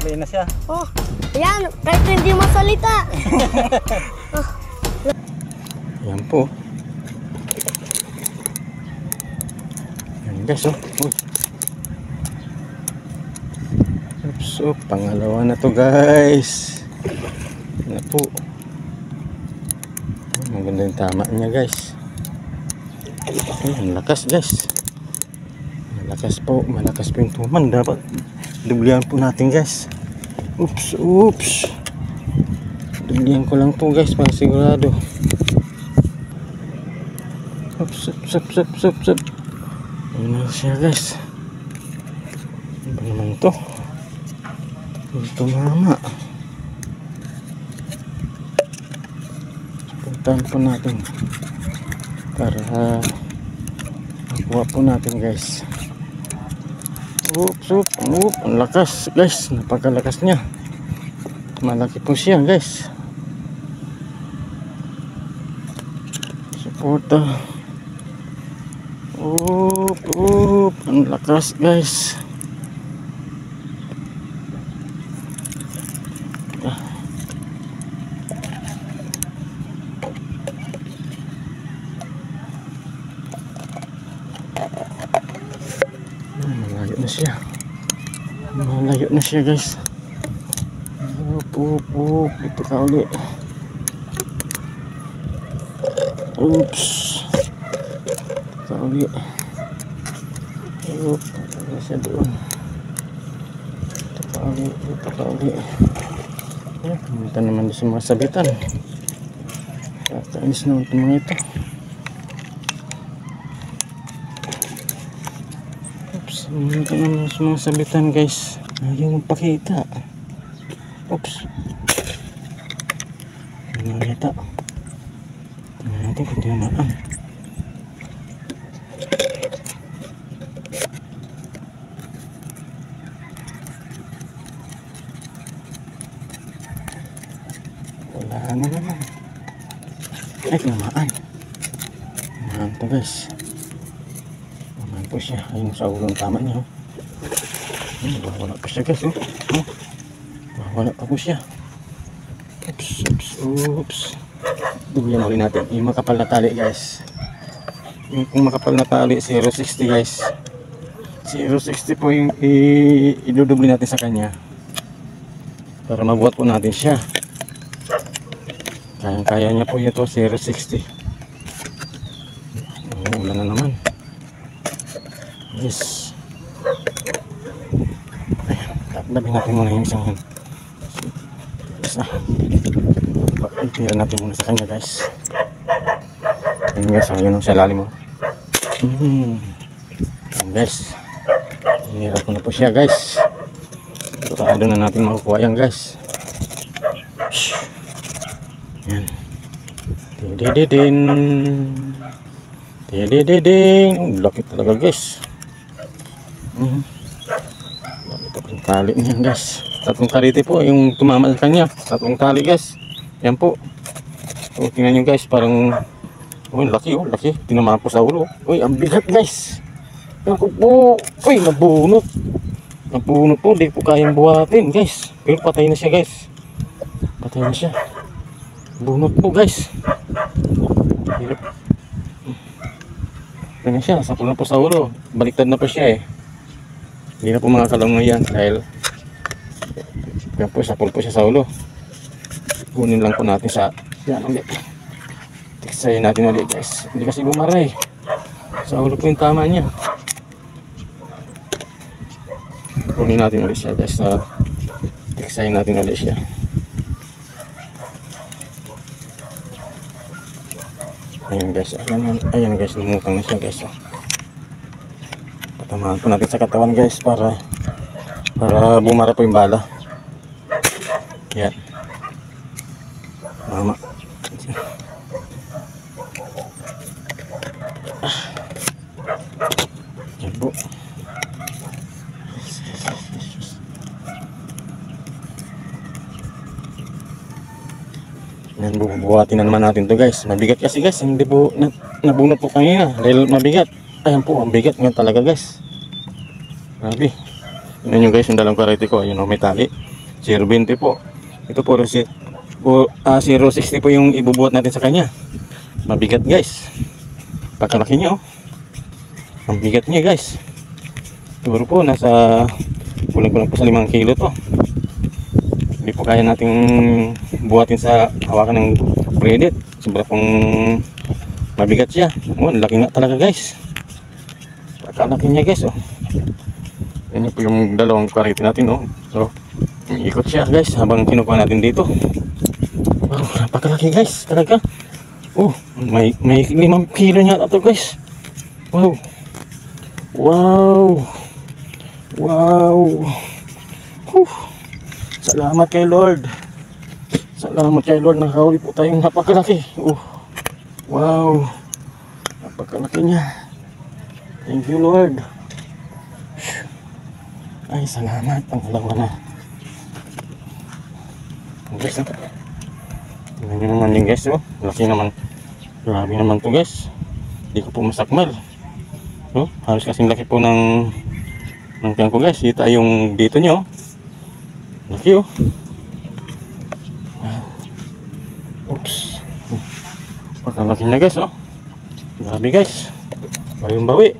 Play na siya. Oh, ayan, kahit hindi masalita. Yan po. Yan guys, oh. So, pangalawa na to guys. Yan po. Maganda yung tama niya guys. Ang lakas guys. Malakas po yung tuman. Dapat dublihan po natin guys. Oops. Dublihan ko lang po guys para sigurado. Oops. Ayun na siya guys. Ano ba naman ito? Ito mama. Puntahan po natin para makuha po natin guys. Oops. Ang lakas guys. Napakalakas niya. Malaki po siya guys. Suporta. Ang lakas guys. Malayo na siya guys. Ito ka ulit. Oops. Ito ka ulit. Ito siya doon. Ito ka ulit. Ayan, pumunta naman sa mga sabitan. Kakainis naman itong mga ito. Pumunta naman sa mga sabitan guys. Ayaw magpakita. Oops. Ayaw nakita. Tingnan natin kung tinamaan. Wala na naman. Ay, tinamaan. Tinamaan to guys. Tinamaan po siya. Ayun sa ulo ng tama niya. Wala pa siya guys. Wala pa po siya. Oops. Dugyan ulit natin. Yung makapal na tali guys. Yung makapal na tali 0.60 guys. 0.60 po yung idudubli natin sa kanya. Para mabuhat po natin siya. Kaya niya po ito 0.60. Wala na naman. Yes. Dabi natin muna yung isang tira natin muna sa kanya guys. Ayun guys, ayun sa lalim mo. Ayun guys, hirap ko na po siya guys. Sigurado na natin makukuha yan guys. Yan. Tidididin. Laki talaga guys. Tali niyan guys. Tatlong karite po yung tumama sa kanya. Tatlong tali guys. Yan po. So, tingnan nyo guys. Parang laki. Tinamaan po sa ulo. Uy, ang bigat guys. Ako po. Uy, nabunot. Nabunot po. Di po kayang buhatin guys. Pero patay na siya guys. Patay na siya. Bunot po guys. Hirap. Tingnan siya. Sapul na po sa ulo. Baliktad na po siya eh. Hindi na po mga kalungan yan dahil yan po, sapul po siya sa ulo. Kunin lang po natin sa yan ulit. Tiksayin natin ulit guys. Hindi kasi bumaray. Sa ulo po yung tama niya. Kunin natin ulit siya guys. Tiksayin natin ulit siya. Ayan guys. Ayan guys. Lumutang na siya guys. Tamahan po natin sa katawan guys para bumara po yung bala. Yan. Mama. Yan po. Yan, bubuhatin na naman natin to guys. Mabigat kasi guys. Hindi po nabunot po kanina dahil mabigat. Ayan po, ang bigat ngayon talaga guys. Grabe. Yun yung guys, yung dalang karate ko. Ayun o, may tali. 0.20 po. Ito po, 0.60 po yung ibubuhat natin sa kanya. Mabigat guys. Pagkalaki niya, oh. Ang bigat niya guys. Siguro po nasa kulang-kulang po sa 5 kilo to. Hindi po kaya nating buhatin sa hawakan ng credit. Sobra pong mabigat siya. Oh, laki nga talaga guys. Pagkalaki niya guys, oh. Yan po yung dalawang karete natin, oh. So, ikot siya guys habang kinukuha natin dito. Wow, napakalaki guys talaga. Oh, may 5 kilo niya ito guys. Wow. Wow. Wow. Salamat kay Lord. Salamat kay Lord, nakahuli po tayong napakalaki. Wow. Napakalaki niya. Thank you Lord. Ay, salamat. Pangalawa na. Guys, tingnan nyo naman yung guys, oh. Laki naman. Grabe naman to guys. Hindi ko po masakmal. Oh, halos kasing laki po ng tiyan ko guys. Kita yung dito nyo. Laki, oh. Oops. Pagkalaki niya guys, oh. Grabe guys. Bayong bawi.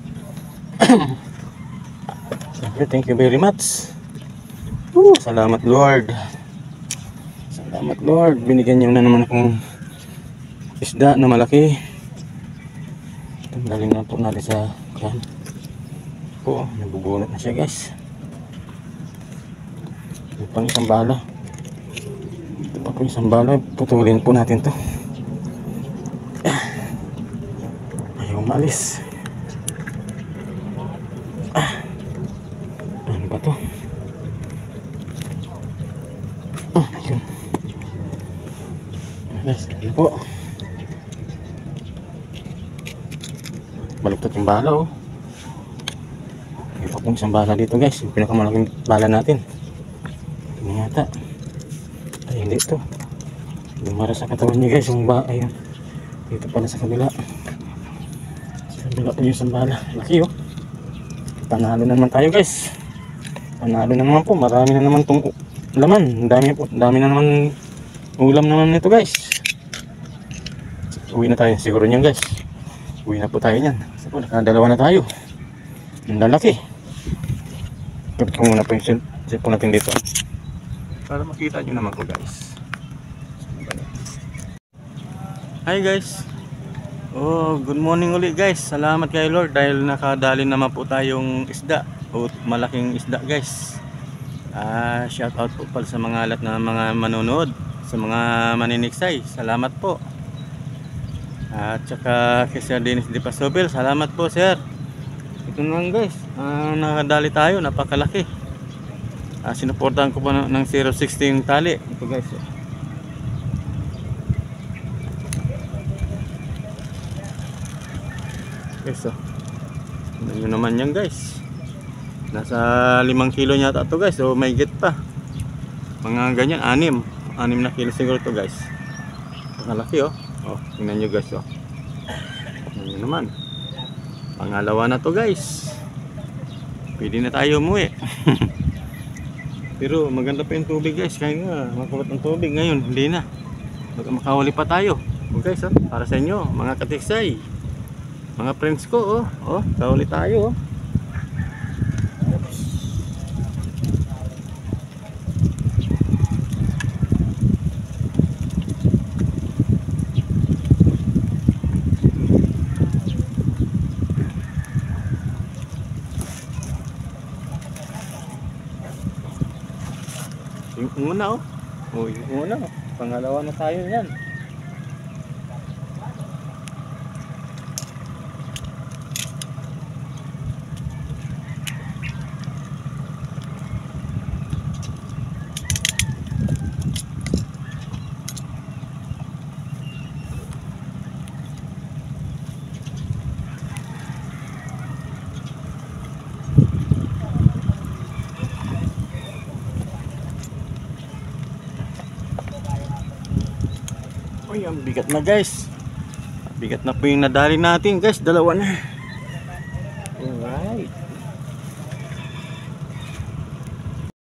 Thank you very much. Salamat Lord. Salamat Lord. Binigyan niyo na naman akong isda na malaki. Tanggalin na po natin sa kan. Nabubunot na siya guys. Ito pang isang bala. Ito pa po isang bala. Putulin po natin to. Ayaw umalis. Ano ba to? Ayun. Guys, ano po? Baluktot yung bala, oh. May pa pong isang bala dito guys. Yung pinakamalaking bala natin. Ini yata. Ay, hindi ito. Lumara sa katawan niya guys. Yung ba, ayun. Dito pala sa kabila. Sa kabila po yung isang bala. Laki, oh. Panalo na naman tayo guys. Panalo na naman po. Marami na naman itong laman. Dami na naman ulam naman nito guys. Uwi na tayo siguro niyan guys. Uwi na po tayo niyan. Kasi po nakadalawa na tayo. Ang lalaki. Kapit ko muna po yung cellphone natin dito para makita nyo naman po guys. Hi guys. Good morning ulit guys. Salamat kay Lord dahil nakadali naman po tayong isda o malaking isda guys. Shout out po pala sa mga lahat na mga manonood, sa mga maniniksay. Salamat po. At saka kay Sir Dennis De Pasobel, salamat po sir. Ito na lang guys, nakadali tayo, napakalaki. Sinuportahan ko pa ng 0.60 yung tali. Ito guys, guys, tignan nyo naman yan guys. Nasa 5 kilo nyata ito guys. So may get pa. Mga ganyan, 6 na kilo siguro ito guys. Nakalaki, oh. Tingnan nyo guys, oh. Tingnan nyo naman. Pangalawa na to guys. Pwede na tayo umuwi. Pero maganda pa yung tubig guys. Kaya nga makulat ang tubig ngayon. Hindi na. Baka makawali pa tayo. Guys, oh. Para sa inyo mga katiksay, mga friends ko, kawali tayo, oh. Yung una, yung una, pangalawa na tayo yan. Uy, ang bigat na guys. Bigat na po yung nadali natin guys. Dalawa na. Alright.